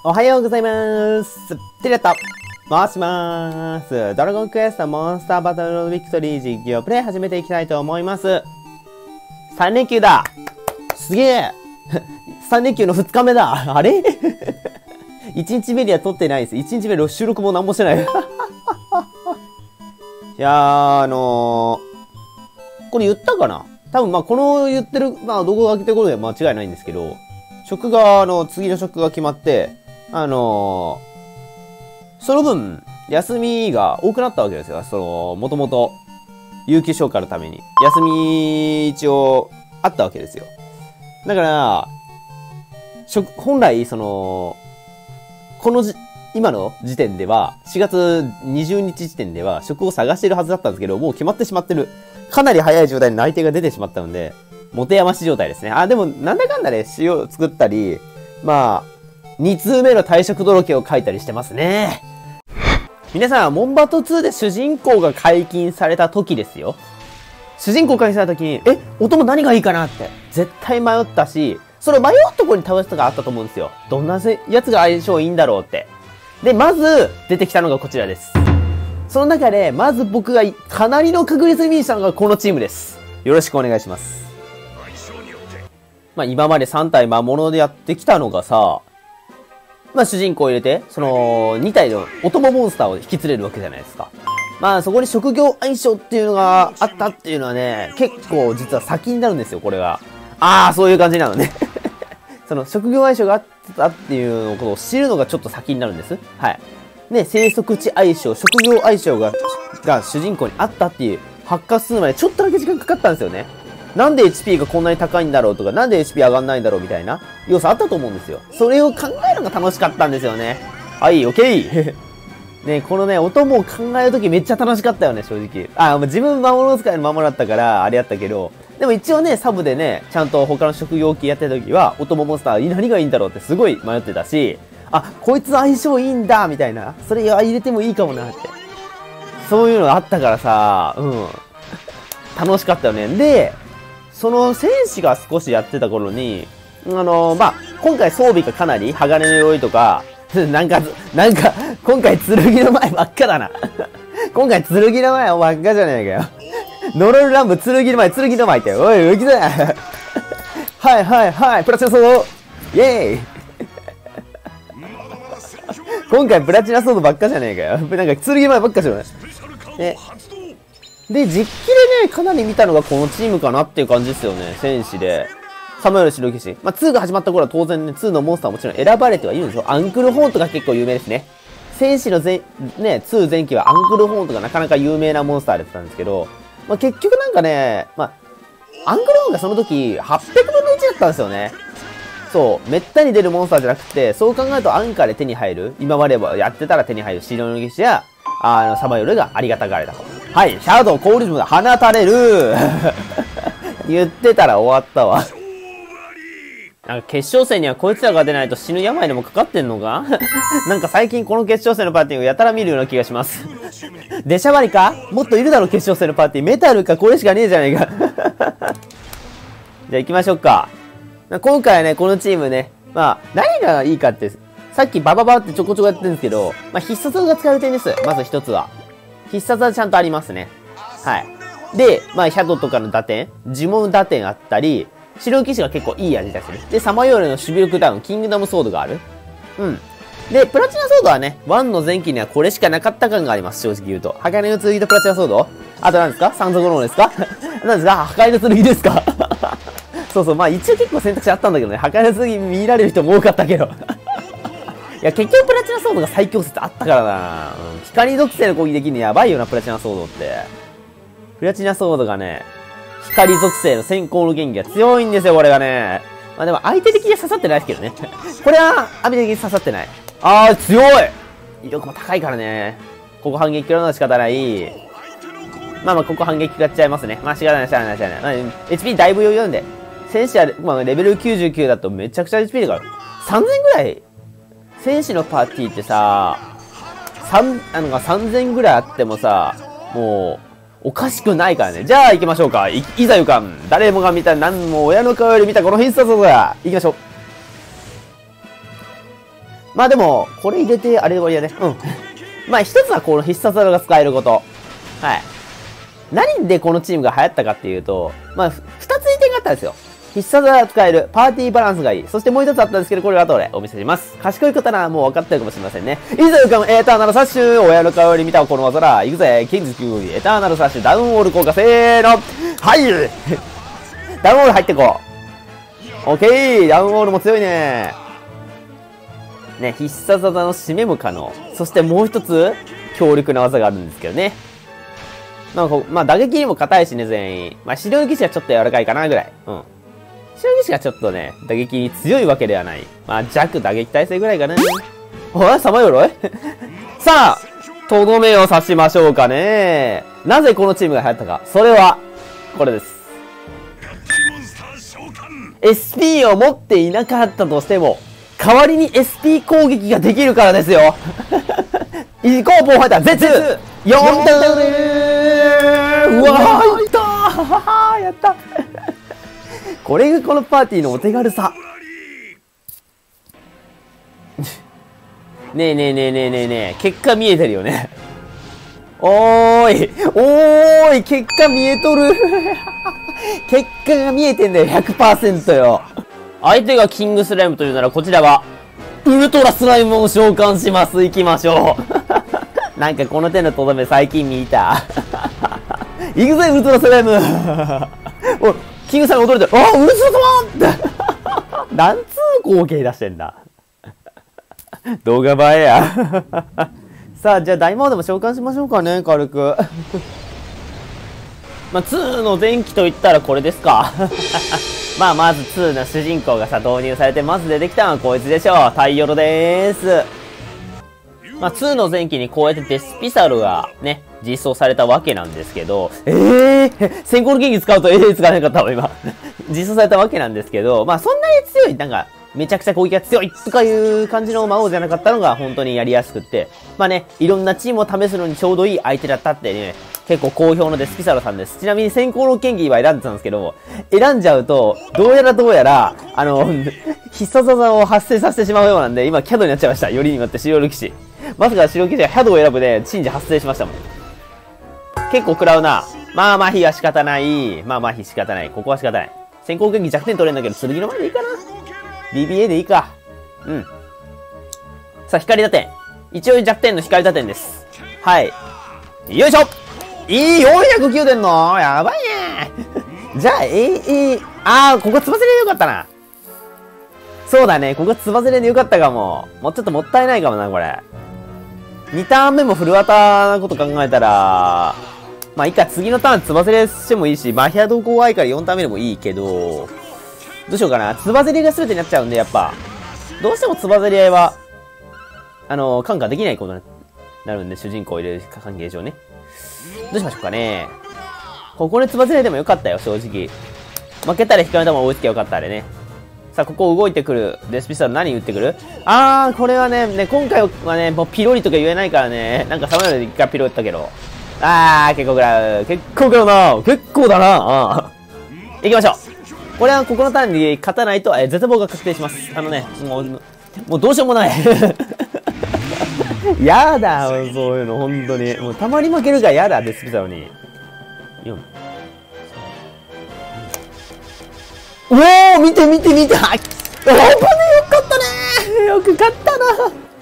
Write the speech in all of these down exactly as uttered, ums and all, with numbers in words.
おはようございます。テレット回しまーす。ドラゴンクエストモンスターバトルロードビクトリー実況プレイ始めていきたいと思います。さん連休だ。すげえさん連休のふつかめだ。あれいちにちめには撮ってないです。いちにちめの収録も何もしてない。いやー、あのー、これ言ったかな？多分まあこの言ってる、まあ動画が来てる頃では間違いないんですけど、職が、あの、次の職が決まって、あのー、その分、休みが多くなったわけですよ。その、もともと、有給消化のために。休み、一応、あったわけですよ。だから、職、本来、その、このじ、今の時点では、しがつにじゅうにち時点では、職を探しているはずだったんですけど、もう決まってしまってる。かなり早い状態に内定が出てしまったので、持て余し状態ですね。あ、でも、なんだかんだね、詩を作ったり、まあ、に通目の退職届を書いたりしてますね。皆さん、モンバトツーで主人公が解禁された時ですよ。主人公解禁された時に、え、音何がいいかなって、絶対迷ったし、それ迷うところに倒すとかあったと思うんですよ。どんなやつが相性いいんだろうって。で、まず、出てきたのがこちらです。その中で、まず僕がかなりの確率に見にしたのがこのチームです。よろしくお願いします。まあ今までさん体魔物でやってきたのがさ、まあ主人公を入れて、そのに体のお供モンスターを引き連れるわけじゃないですか。まあそこに職業相性っていうのがあったっていうのはね、結構実は先になるんですよ、これが。ああ、そういう感じなのね。その職業相性があったっていうことを知るのがちょっと先になるんです。はい。ね、生息地相性、職業相性が、が主人公にあったっていう発覚するまでちょっとだけ時間かかったんですよね。なんで エイチピー がこんなに高いんだろうとか、なんで エイチピー 上がんないんだろうみたいな要素あったと思うんですよ。それを考えるのが楽しかったんですよね。はい、オッケーね、このね、音も考えるときめっちゃ楽しかったよね、正直。あ、自分魔物使いの魔物だったから、あれやったけど、でも一応ね、サブでね、ちゃんと他の職業系やってたときは、音もモンスター何がいいんだろうってすごい迷ってたし、あ、こいつ相性いいんだみたいな。それ入れてもいいかもなって。そういうのがあったからさ、うん。楽しかったよね。で、その戦士が少しやってた頃に、あのー、まあ、今回装備がかなり、鋼の鎧とか、なんか、なんか、今回剣の前ばっかだな。今回剣の前ばっかじゃねえかよ。ノロルランブ剣の前、剣の前って。おい、浮きだはいはいはい、プラチナソードイェーイ今回プラチナソードばっかじゃねえかよ。なんか剣の前ばっかじゃない。ね。で、実機でね、かなり見たのがこのチームかなっていう感じですよね。戦士で。サムエル白騎士。まあ、ツーが始まった頃は当然ね、ツーのモンスターもちろん選ばれてはいるんですよ。アンクルホーンとか結構有名ですね。戦士の前、ね、ツー前期はアンクルホーンとかなかなか有名なモンスターだったんですけど、まあ、結局なんかね、まあ、アンクルホーンがその時はっぴゃくぶんのいちだったんですよね。そう、めったに出るモンスターじゃなくて、そう考えるとアンカーで手に入る、今まではやってたら手に入る白の騎士や、あの、サバヨルがありがたがれたと。はい、シャドウ、コールズムが放たれる言ってたら終わったわ。なんか決勝戦にはこいつらが出ないと死ぬ病でもかかってんのかなんか最近この決勝戦のパーティーをやたら見るような気がします。出しゃばりかもっといるだろ、決勝戦のパーティー。メタルかこれしかねえじゃねえか。じゃあ行きましょうか。今回はね、このチームね、まあ、何がいいかって、さっきバババってちょこちょこやってるんですけど、まあ必殺技が使える点です。まず一つは。必殺技ちゃんとありますね。はい。で、まあ、ヒャドとかの打点、呪文打点あったり、白騎士が結構いい味出する。で、サマヨーレの守備力ダウン、キングダムソードがある。うん。で、プラチナソードはね、ワンの前期にはこれしかなかった感があります、正直言うと。破壊の剣とプラチナソードあと何ですか三足のですか何ですか破壊の剣ですかそうそう、まあ一応結構選択肢あったんだけどね、破壊の剣見られる人も多かったけど。いや、結局プラチナソードが最強説あったからな、うん、光属性の攻撃できるのやばいよな、プラチナソードって。プラチナソードがね、光属性の先行の元気が強いんですよ、これがね。まあでも相手的には刺さってないですけどね。これは、相手的に刺さってない。あー、強い威力も高いからね。ここ反撃食らうのは仕方ない。まあまあ、ここ反撃食らっちゃいますね。まあ仕方ない、仕方ない、仕方ない。まあ、エイチピー だいぶ余裕なんで。戦士は、まあレベルきゅうじゅうきゅうだとめちゃくちゃ エイチピー だから。さんぜんぐらい戦士のパーティーってさ、三、あの、さんぜんぐらいあってもさ、もう、おかしくないからね。じゃあ行きましょうか。い、いざ行かん。誰もが見た、何も親の顔より見たこの必殺技だ。行きましょう。 まあでも、これ入れて、あれで終わりだね。うん。まあ一つはこの必殺技が使えること。はい。何でこのチームが流行ったかっていうと、まあ、二ついい点があったんですよ。必殺技が使える。パーティーバランスがいい。そしてもう一つあったんですけど、これは後でお見せします。賢い方ならもう分かってるかもしれませんね。いざ浮かぶエターナルサッシュ親の顔に見たこの技だ。行くぜ。キングキューエターナルサッシュダウンウォール効果。せーの。はいダウンウォール入ってこう。オッケーダウンウォールも強いね。ね、必殺技の締めも可能。そしてもう一つ、強力な技があるんですけどね。まあ、まあ、打撃にも硬いしね、全員。まあ、白の騎士はちょっと柔らかいかな、ぐらい。うん。白騎士がちょっとね、打撃に強いわけではない。まあ、弱打撃耐性ぐらいかな。おい、サマヨロイさあ、とどめを刺しましょうかね。なぜこのチームが流行ったか。それは、これです。エスピー を持っていなかったとしても、代わりに エスピー 攻撃ができるからですよ。行こう、ボーファイター、ゼッツ !よん ターンうわー、いったーやったこれがこのパーティーのお手軽さ。ねえねえねえねえねえねえ、結果見えてるよね。おーい、おーい、結果見えとる。結果が見えてんだよ、ひゃくパーセント よ。相手がキングスライムというならこちらは、ウルトラスライムを召喚します。行きましょう。なんかこの手のとどめ最近見た。行くぜ、ウルトラスライムおキングさんが驚いてる。あウルトラ様何通光景出してんだ。動画映えや。さあ、じゃあ大魔王でも召喚しましょうかね、軽く。まあ、ツーの前期といったらこれですか。まあ、まずツーの主人公がさ、導入されて、まず出てきたのはこいつでしょう。タイヨロでーす。まあ、ツーの前期にこうやってデスピサルがね、実装されたわけなんですけど、ええー、先行の剣使うとええー、使わなかったわ、今。実装されたわけなんですけど、まあ、そんなに強い、なんか、めちゃくちゃ攻撃が強いとかいう感じの魔王じゃなかったのが本当にやりやすくって、まあね、いろんなチームを試すのにちょうどいい相手だったってね、結構好評のデスピサロさんです。ちなみに先行の剣技は選んでたんですけど、選んじゃうと、どうやらどうやら、あの、必殺技を発生させてしまうようなんで、今キャドになっちゃいました。よりによって白騎士。まさか白騎士がキャドを選ぶで、珍事発生しましたもん。結構食らうな。まあ麻痺は仕方ない。まあ麻痺仕方ない。ここは仕方ない。先行剣技弱点取れるんだけど、剣の前でいいかな。ビービーエー でいいか。うん。さあ、光打点。一応弱点の光打点です。はい。よいしょいい よんひゃくきゅう 出んのやばいねじゃあ、えー、えー、あー、ここつばぜれでよかったな。そうだね、ここつばぜれでよかったかも。もうちょっともったいないかもな、これ。にターン目もフルワタなこと考えたら、まあいいか、次のターンつばぜれしてもいいし、マヒアド怖いからよんターン目でもいいけど、どうしようかな。つばぜりが全てになっちゃうんで、やっぱ。どうしてもつばぜり合いは、あのー、感化できないことになるんで、主人公を入れる関係上ね。どうしましょうかね。ここでつばぜりでもよかったよ、正直。負けたら光の球追いつけばよかった、あれね。さあ、ここ動いてくる。デスピサル何打ってくるあー、これはね、ね、今回はね、もうピロリとか言えないからね。なんかサムネで一回ピロったけど。あー、結構くらう。結構くらうな。結構だな。あー。行きましょう。これはここのターンに勝たないと、えー、絶望が確定します。あのね、もう、もうどうしようもない。やだ、そういうの、本当に。もうたまに負けるからやだ、デスピサロに。よん。おー見て見て見てあっ、危ねよかったねよく勝ったな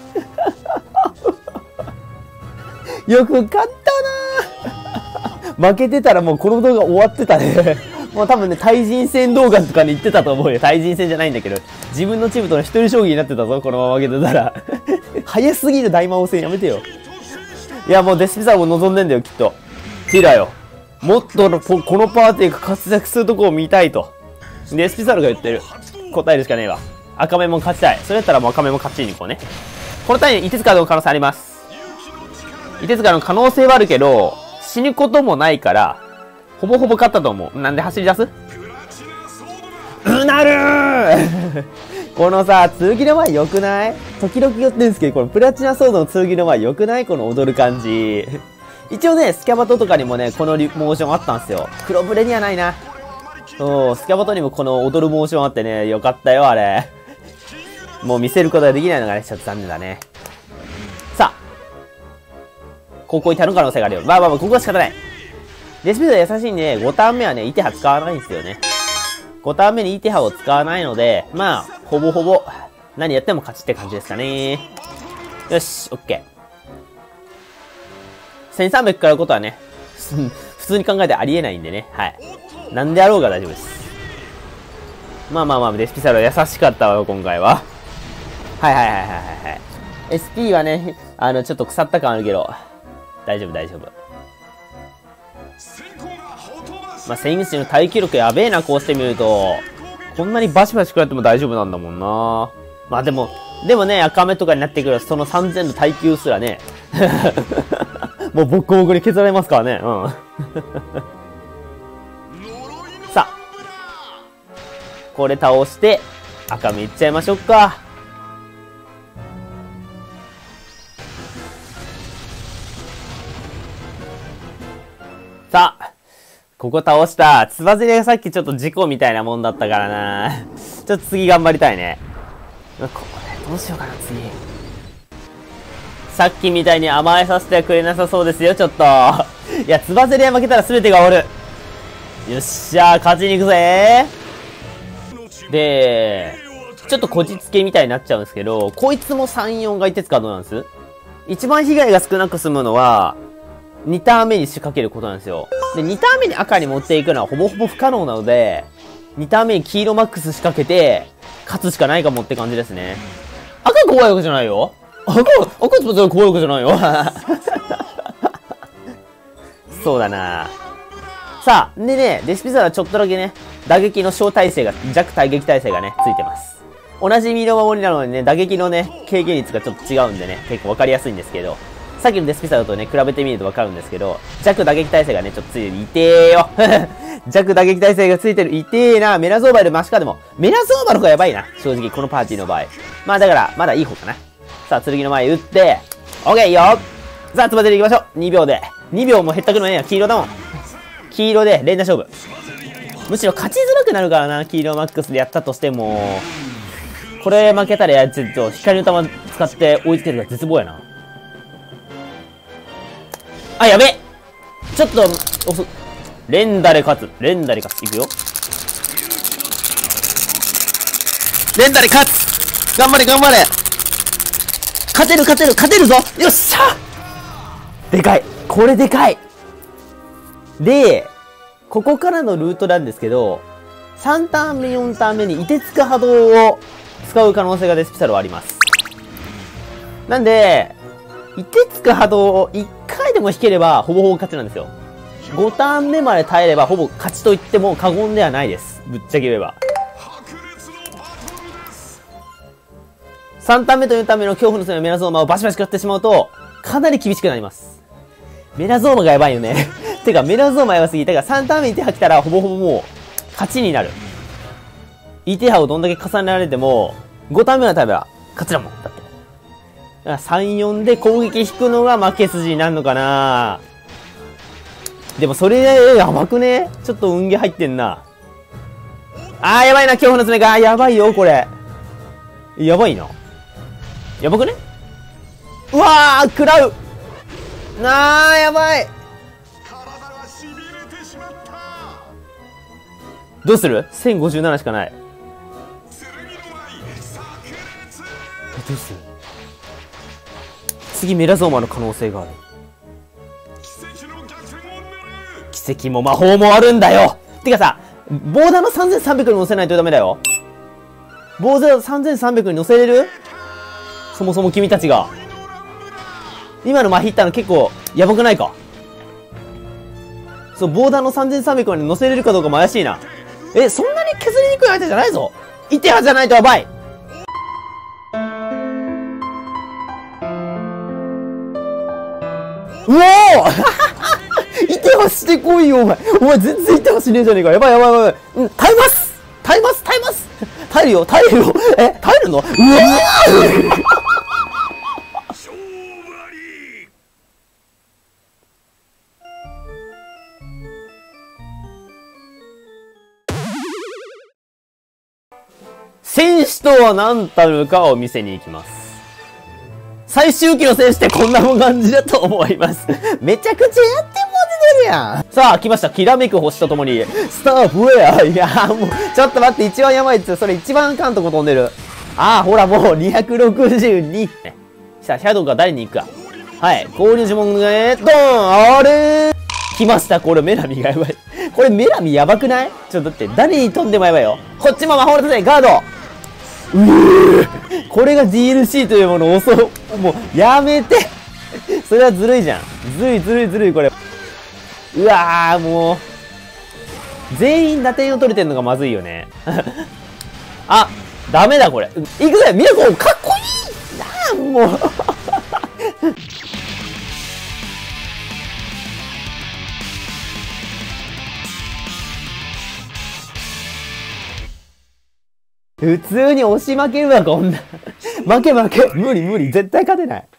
よく勝ったな負けてたらもうこの動画終わってたね。もう多分ね、対人戦動画とかに言ってたと思うよ。対人戦じゃないんだけど。自分のチームとの一人将棋になってたぞ、このまま負けてたら。早すぎる大魔王戦やめてよ。いや、もうデスピサーも望んでんだよ、きっと。ティラよ。もっとのこのパーティーが活躍するとこを見たいと。デスピサルが言ってる。答えるしかねえわ。赤目も勝ちたい。それだったらもう赤目も勝ちに行こうね。このターンにいてつかの可能性あります。いてつかの可能性はあるけど、死ぬこともないから、ほぼほぼ勝ったと思う。なんで走り出すうなるーこのさ、剣の前良くない時々言ってるんですけど、このプラチナソードの剣の前良くないこの踊る感じ。一応ね、スキャバトとかにもね、このモーションあったんですよ。黒ブレにはないな。そう、スキャバトにもこの踊るモーションあってね、よかったよ、あれ。 もう見せることができないのがね、ちょっと残念だね。さあ。ここにたの可能性があるよ。まあまあまあ、ここは仕方ない。レシピード優しいんで、ごターン目はね、イテハ使わないんですよね。ごターン目にイテハを使わないので、まあ、ほぼほぼ、何やっても勝ちって感じですかね。よし、オッケー。せんさんびゃく食らうことはね、普通に考えてありえないんでね。はい。なんであろうが大丈夫です。まあまあまあ、レシピサルは優しかったわよ、今回は。はいはいはいはいはい。エスピー はね、あの、ちょっと腐った感あるけど、大丈夫大丈夫。まあ、戦士の耐久力やべえな、こうしてみると。こんなにバシバシ食らっても大丈夫なんだもんな。まあでも、でもね、赤目とかになってくると、そのさんぜんの耐久すらね、もうボッコボコに削られますからね。うん。さあ。これ倒して、赤目いっちゃいましょうか。さあ。ここ倒した。つばぜりがさっきちょっと事故みたいなもんだったからな。ちょっと次頑張りたいね。これどうしようかな、次。さっきみたいに甘えさせてはくれなさそうですよ、ちょっと。いや、つばぜりが負けたら全てが終わる。よっしゃー、勝ちに行くぜー。で、ちょっとこじつけみたいになっちゃうんですけど、こいつもさん、よんがいてつかどうなんです？一番被害が少なく済むのは、にターン目に仕掛けることなんですよ。で、にターン目に赤に持っていくのはほぼほぼ不可能なので、にターン目に黄色マックス仕掛けて、勝つしかないかもって感じですね。赤怖いわけじゃないよ。赤、赤つばぜり怖いわけじゃないよ。そうだな。さあ、でね、レシピザはちょっとだけね、打撃の小耐性が、弱対撃耐性がね、ついてます。同じ身の守りなのにね、打撃のね、軽減率がちょっと違うんでね、結構わかりやすいんですけど、さっきのデスピサーとね、比べてみるとわかるんですけど、弱打撃耐性がね、ちょっとついてる。いてーよ弱打撃耐性がついてる。いてーな。メラゾーバよりマシかでも。メラゾーバの方がやばいな。正直、このパーティーの場合。まあだから、まだいい方かな。さあ、剣の前打って、オッケーいいよ。さあ、つばぜり行きましょう。にびょうで。にびょうも減ったくのねえよ。黄色だもん。黄色で連打勝負。むしろ勝ちづらくなるからな。黄色マックスでやったとしても。これ負けたらやつと光の玉使って追いつけるが絶望やな。あ、やべえちょっと、遅連打で勝つ。連打で勝つ。いくよ。連打で勝つ頑張れ頑張れ勝てる勝てる勝てるぞよっしゃでかいこれでかいで、ここからのルートなんですけど、さんターン目、よんターン目に凍てつく波動を使う可能性がデスピサルはあります。なんで、凍てつく波動をいっかいでも引ければ、ほぼほぼ勝ちなんですよ。ごターン目まで耐えれば、ほぼ勝ちと言っても過言ではないです。ぶっちゃけ言えば。さんターン目とよんターン目の恐怖の攻めメラゾーマをバシバシ食らってしまうと、かなり厳しくなります。メラゾーマがやばいよね。てか、メラゾーマやばすぎ。てか、さんターン目に手吐きたら、ほぼほぼもう、勝ちになる。イテハをどんだけ重ねられても、ごターン目のタイムは勝ちだもん。だって。だからさん、よんで攻撃引くのが負け筋になるのかな。でもそれ、やばくね？ちょっと運ゲー入ってんな。あー、やばいな、恐怖の爪が。やばいよ、これ。やばいな。やばくね？うわー、食らうなー、やばい。どうする ?せんごじゅうなな しかない。どうする次メラゾーマの可能性がある。奇跡も魔法もあるんだよ。てかさ、ボーダーのさんぜんさんびゃくに乗せないとダメだよ。ボーダーさんぜんさんびゃくに乗せれる？そもそも君たちが。今のマヒったの結構やばくないか？そう、ボーダーのさんぜんさんびゃくに乗せれるかどうかも怪しいな。え、そんなに削りにくい相手じゃないぞ。イテハじゃないとやばい。うおーイテハしてこいよ、お前。お前全然イテハしねえじゃねえか。やばいやばいやばい。うん、耐えます耐えます耐えます耐えるよ耐えるよえ、耐えるのうわー選手とは何たるかを見せに行きます。最終期の選手ってこんな感じだと思います。めちゃくちゃやってもうてるやん。さあ、来ました。きらめく星とともに、スターフレア。いやーもう、ちょっと待って、一番やばいっつ。それ一番あかんとこ飛んでる。ああ、ほらもうにひゃくろくじゅうに。さあ、シャドウが誰に行くか。はい。交流呪文が、ドーンあれー来ました。これメラミがやばい。これメラミやばくない？ちょっと待って、誰に飛んでもやばいよ。こっちも魔法の盾、ガードうーこれが ディーエルシー というものを襲う。もう、やめてそれはずるいじゃん。ずるいずるいずるい、これ。うわー、もう。全員打点を取れてんのがまずいよね。あ、ダメだ、これ。いくぜミラコかっこいいなあ、もう。普通に押し負けるわ、こんな。負け負け。無理無理。絶対勝てない。